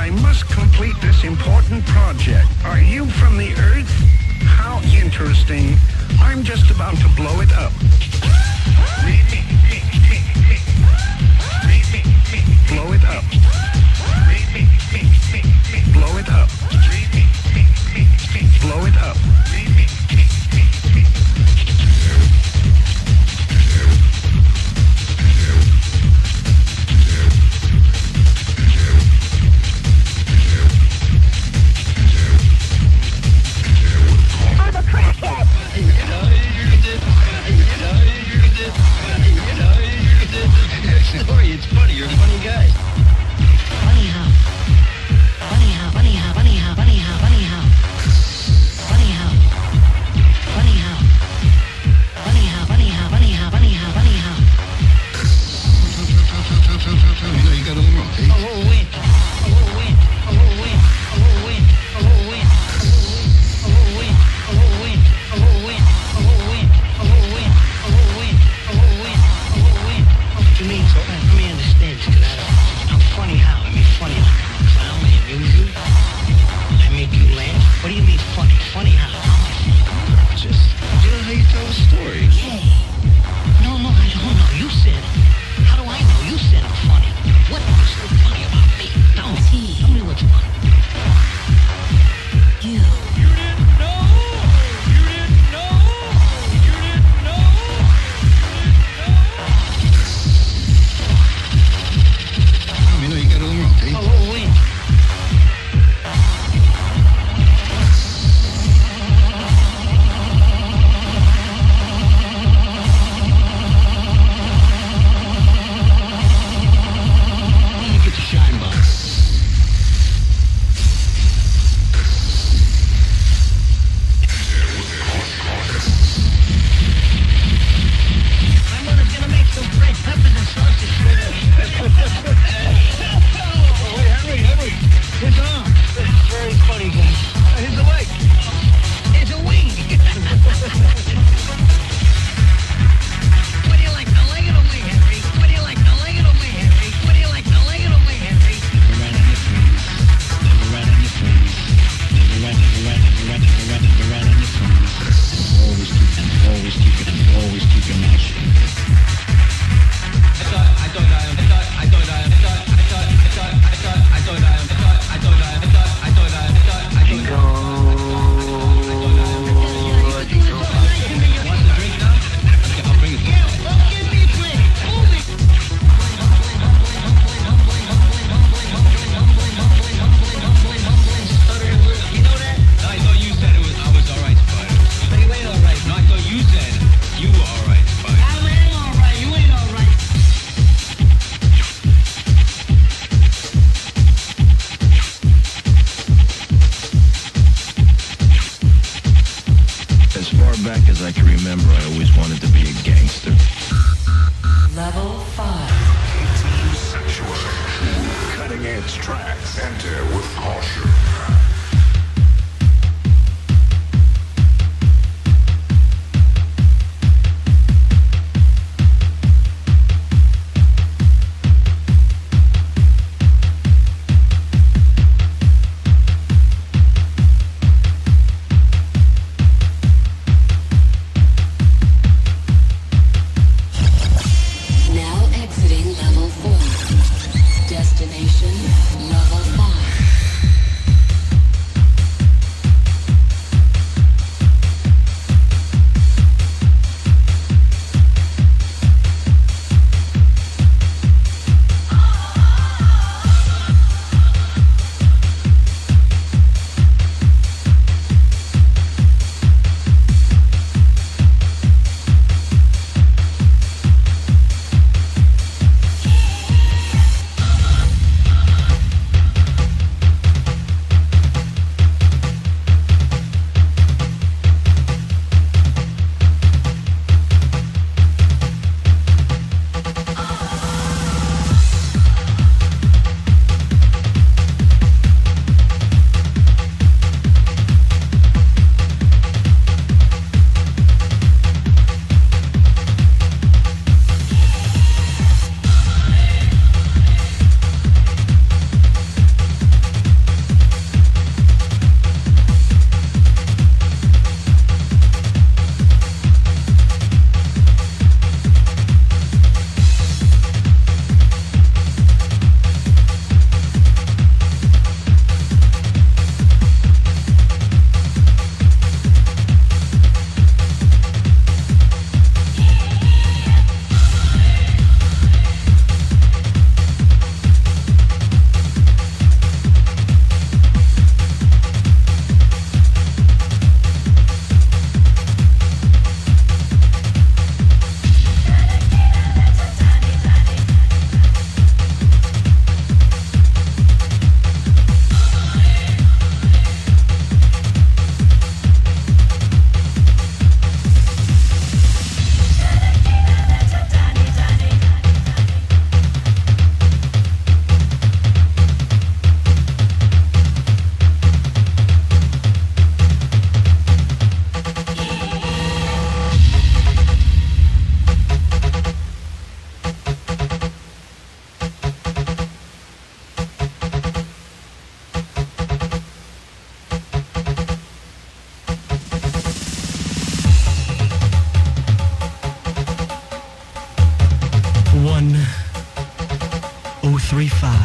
I must complete this important project. Are you from the Earth? How interesting. I'm just about to blow it up. Blow it up. Blow it up. Blow it up. Sorry, it's funny. You're a funny guy. Funny how? Funny how? Funny how? Funny how? Funny how? Funny how? Funny how? Funny how? Funny how? Funny how? Funny how? Funny how? Funny how? You know you got a little wrong. A little wind. A little wind. A little wind. A little wind. A little wind. A little wind. A little wind. A little wind. A little wind. A little wind. A little wind. A little wind. A little wind. To me, let me understand, because I'm funny how? I mean funny like I'm a clown, I amuse you, I make you laugh. What do you mean funny? Funny how? Just, you know how you tell a story. Hey, no, I don't know. You said it. How do I know? You said I'm funny. What was so funny about me? Tell me what's funny. You. You didn't know. You didn't know. You didn't know. You know you got a little wrong. A little wind. Let me get the shine box. My mother's gonna make some fried peppers and sausage for me. Henry, his arm. That's very funny, guys. Here's a leg. It's a wing. What do you like, the leg or the wing, Henry? What do you like, the leg or the wing, Henry? What do you like, the leg or the wing, Henry? Right on your face. Right on your face. Right on your face. Always keep your mouth shut. back as I can remember, I always wanted to be a gangster. Level 5. KTU Sanctuary. Cutting edge tracks. Enter with caution.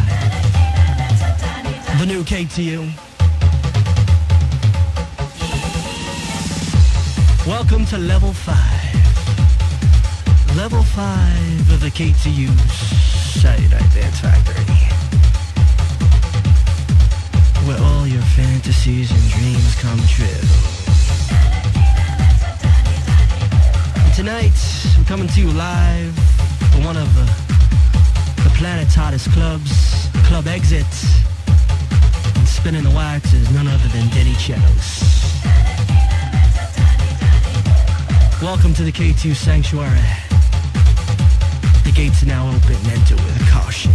The new KTU. Welcome to level 5. Level 5 of the KTU Saturday Dance Factory. Where all your fantasies and dreams come true. And tonight, I'm coming to you live from one of the planet's hottest clubs, Club Exit. And spinning the wax is none other than Denny Tsettos. Welcome to the KTU Sanctuary. The gates are now open. Enter with caution.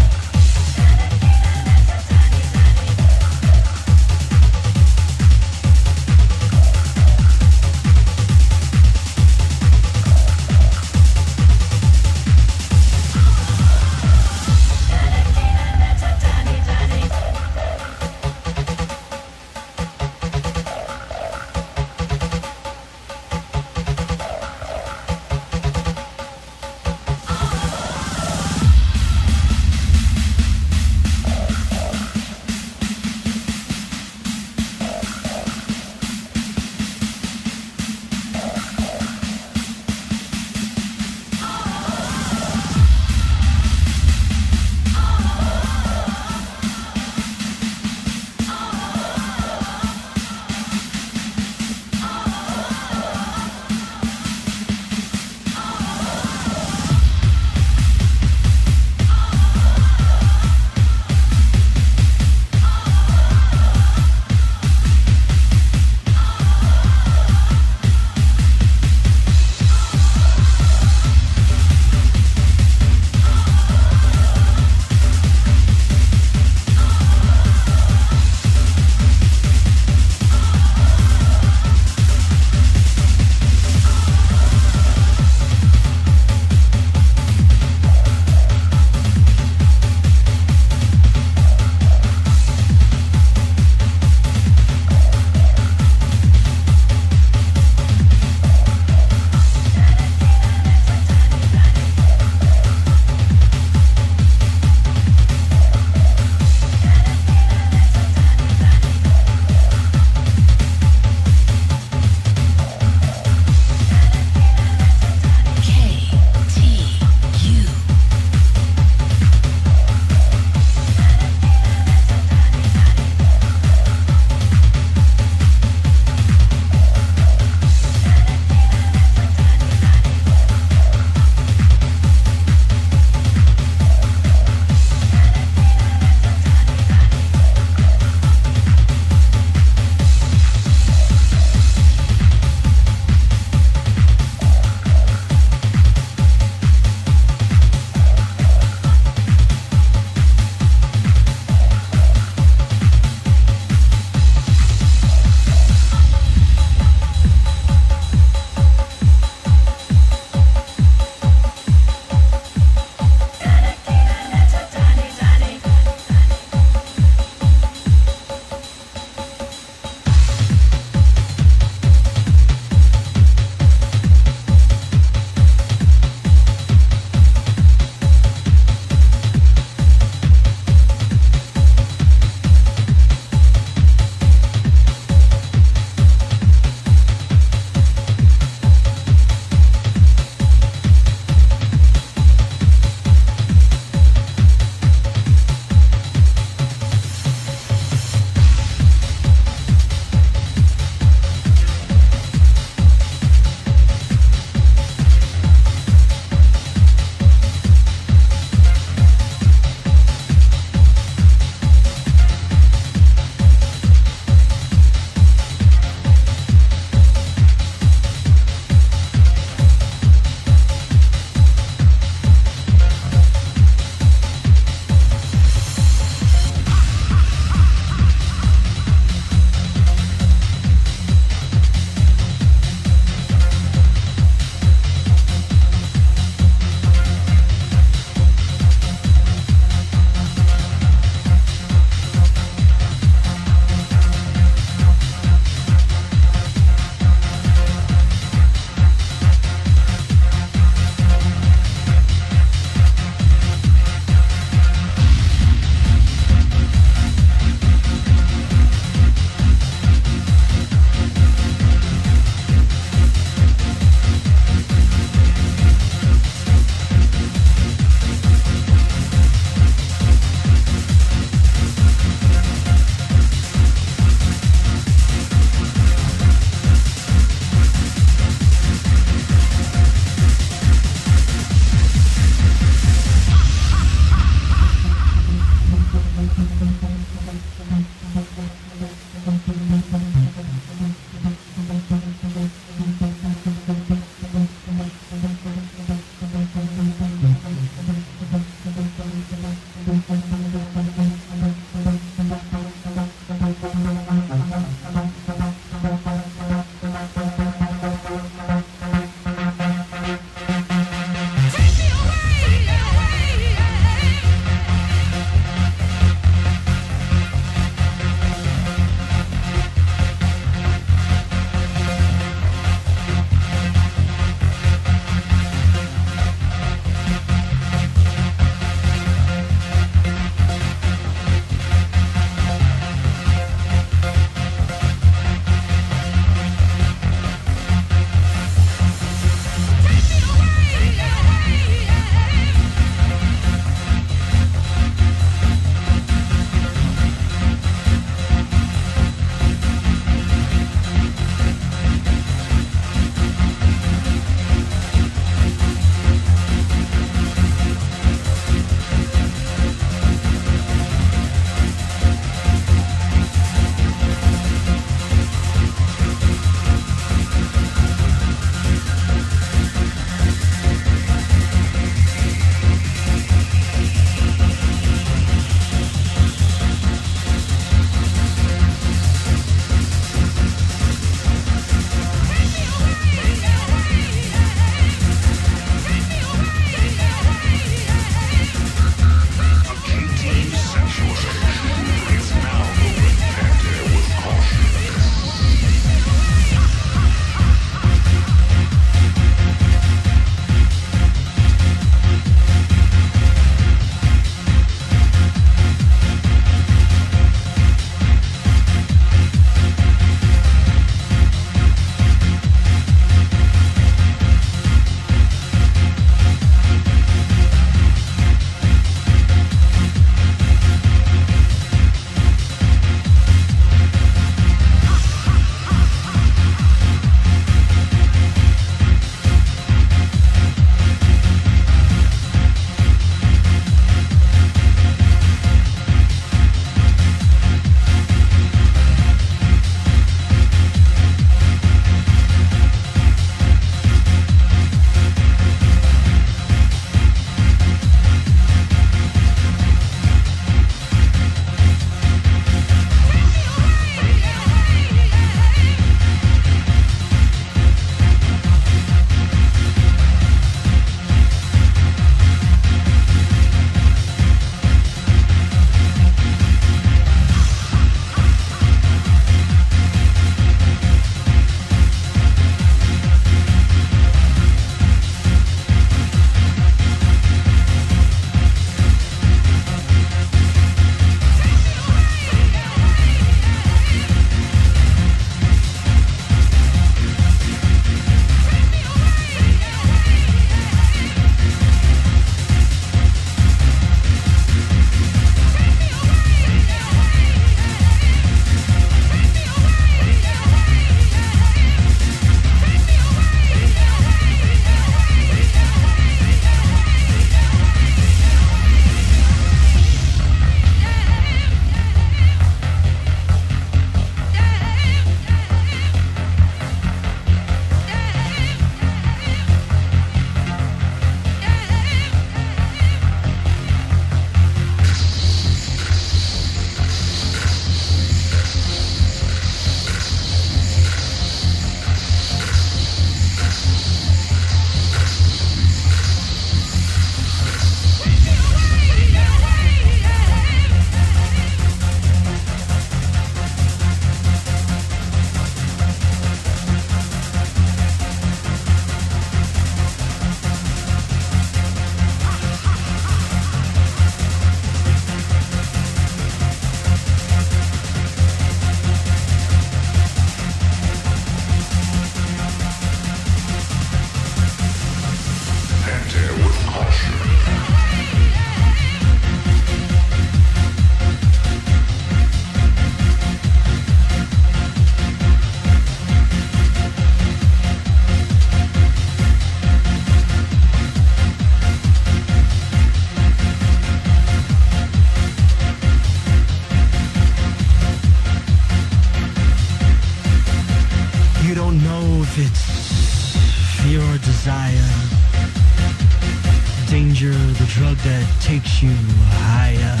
danger, the drug that takes you higher.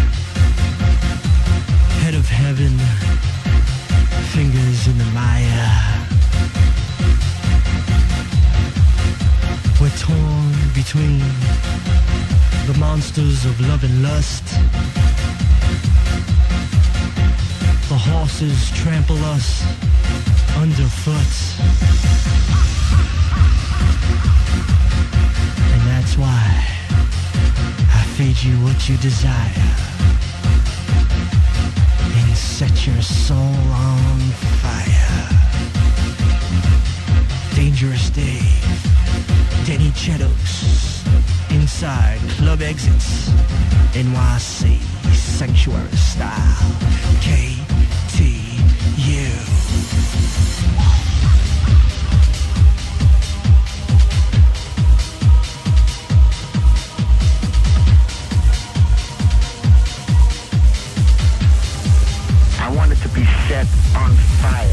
Head of heaven, fingers in the mire. We're torn between the monsters of love and lust. The horses trample us underfoot. And that's why I feed you what you desire and set your soul on fire. Dangerous Dave, Denny Tsettos, inside Club Exits, NYC, Sanctuary Style, KTU. I want it to be set on fire.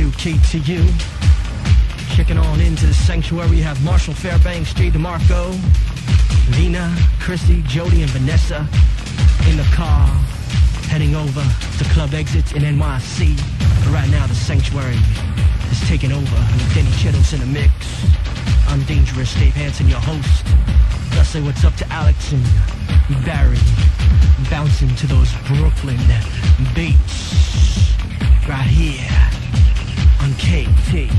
WKTU. Kicking on into the sanctuary, we have Marshall Fairbanks, Jay DeMarco, Vina, Chrissy, Jody, and Vanessa in the car, heading over to Club Exit in NYC. But right now, the sanctuary is taking over. With Denny Tsettos in the mix. I'm Dangerous, Dave Hansen, your host. Gotta say what's up to Alex and Barry, bouncing to those Brooklyn beats right here on KT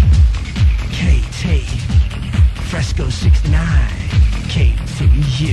Fresco 69 KTU.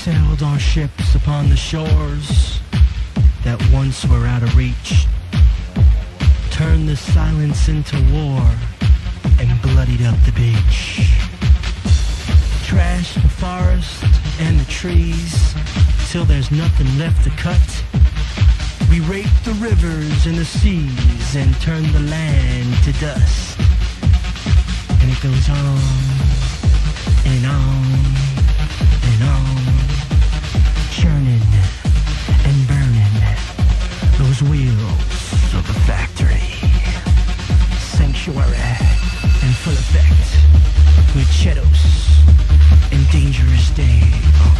sailed on ships upon the shores that once were out of reach, turned the silence into war and bloodied up the beach. Trashed the forest and the trees till there's nothing left to cut. We raped the rivers and the seas and turned the land to dust. And it goes on and on and on, churning and burning those wheels of the factory. Sanctuary in full effect with Tsettos and Dangerous Day on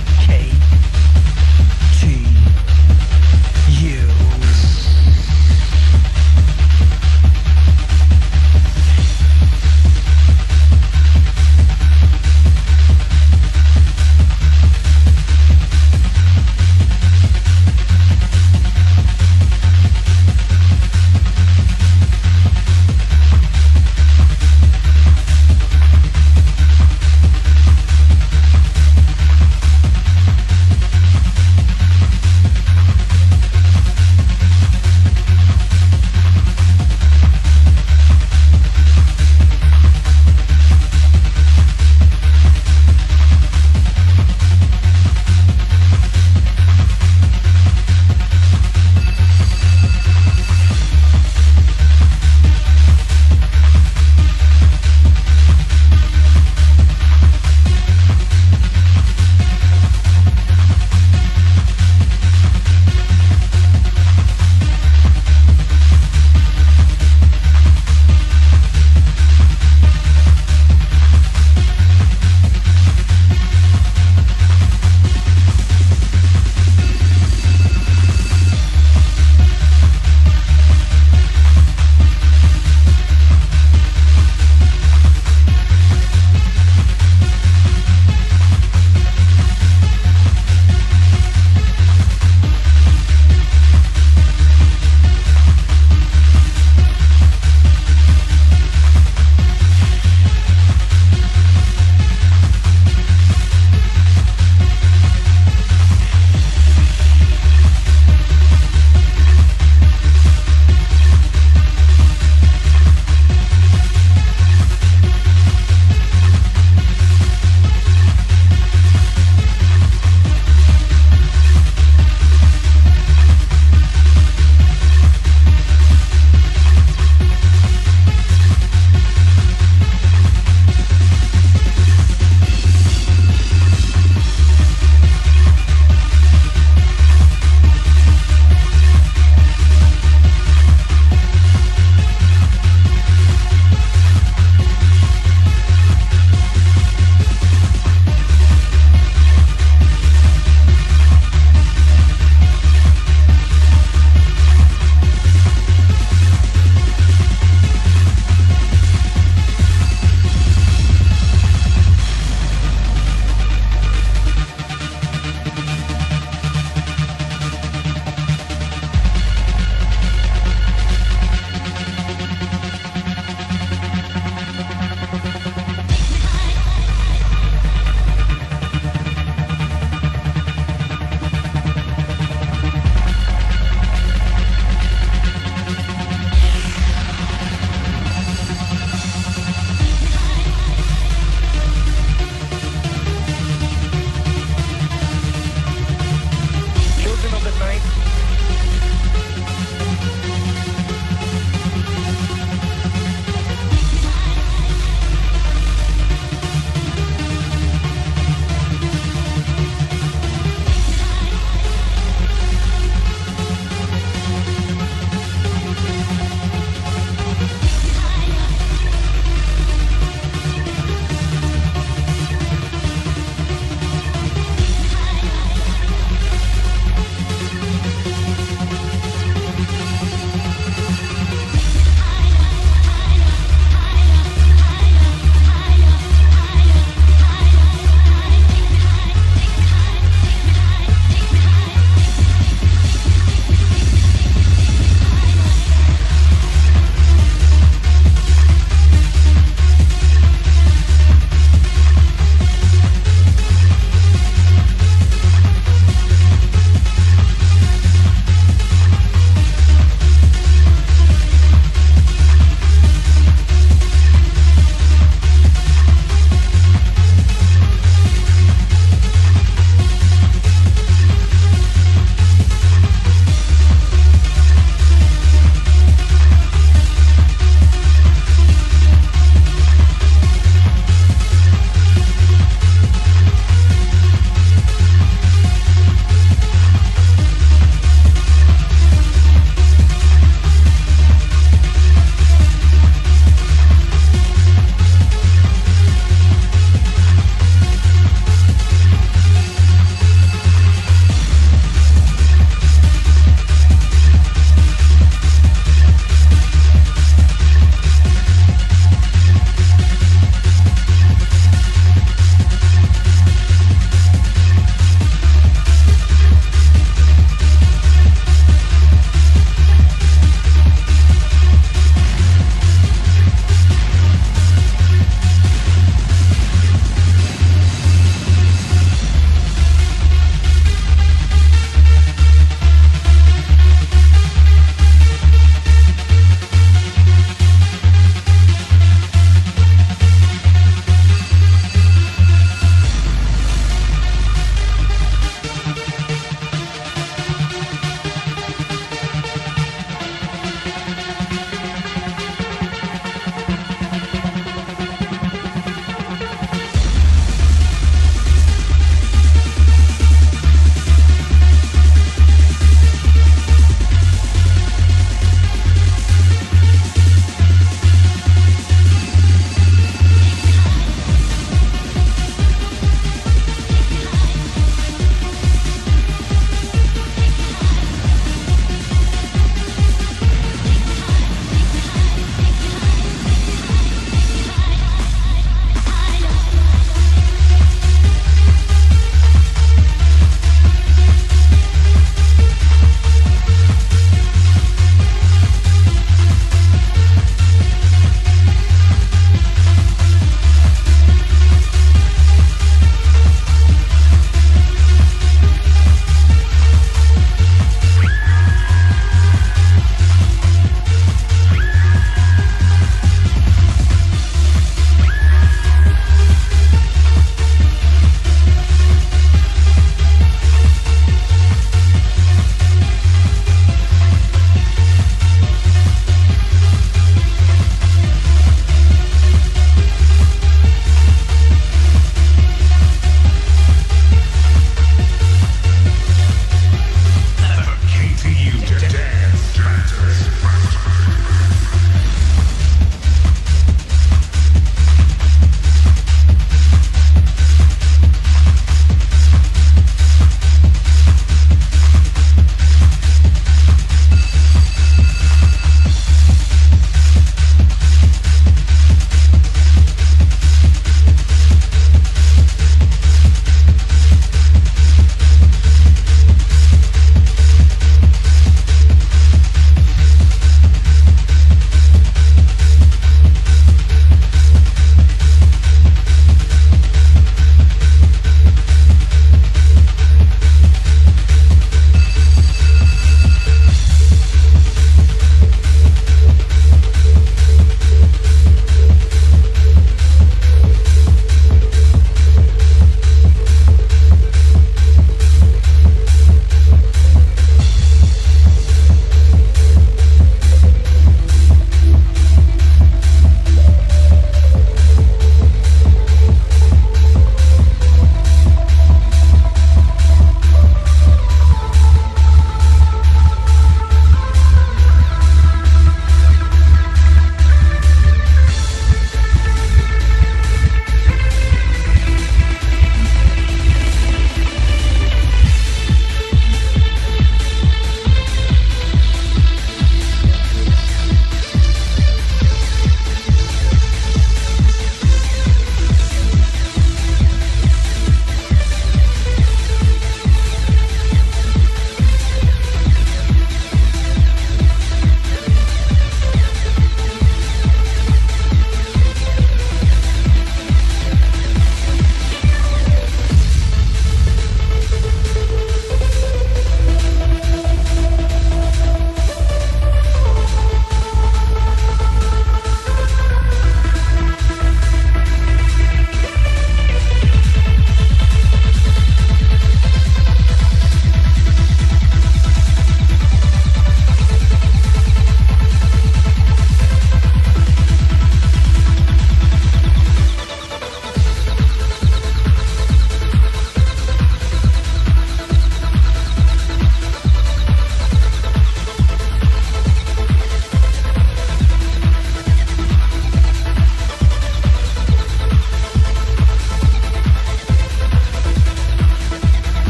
KTU.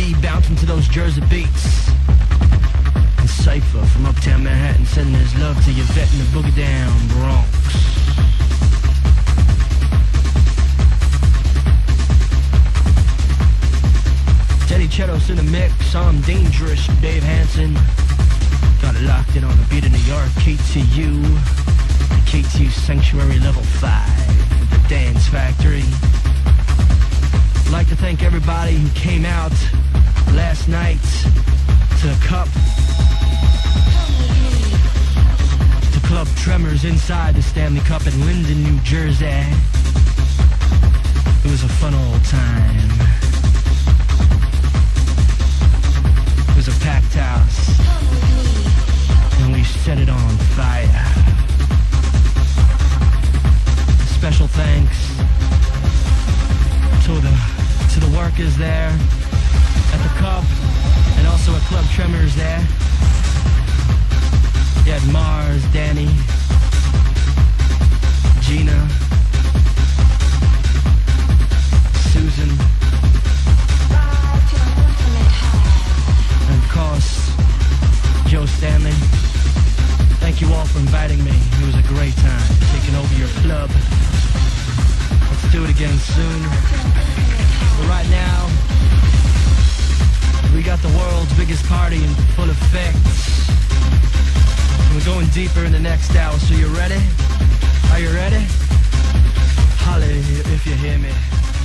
B bouncing to those Jersey beats. And Cypher from uptown Manhattan sending his love to Yvette in the boogie down Bronx. Denny Tsettos in the mix, I'm Dangerous, Dave Hansen. Got it locked in on the beat of New York, KTU. The KTU Sanctuary Level 5 with the Dance Factory. I'd like to thank everybody who came out last night to Cup, to Club Tremors inside the Stanley Cup in Linden, New Jersey. It was a fun old time. It was a packed house, and we set it on fire. Special thanks to the workers there at the Cup, and also at Club Tremors there. You had Mars, Danny, Gina, Susan, and of course, Joe Stanley. Thank you all for inviting me. It was a great time taking over your club. Let's do it again soon. But right now, we got the world's biggest party in full effect. We're going deeper in the next hour, so you ready? Are you ready? Holla if you hear me.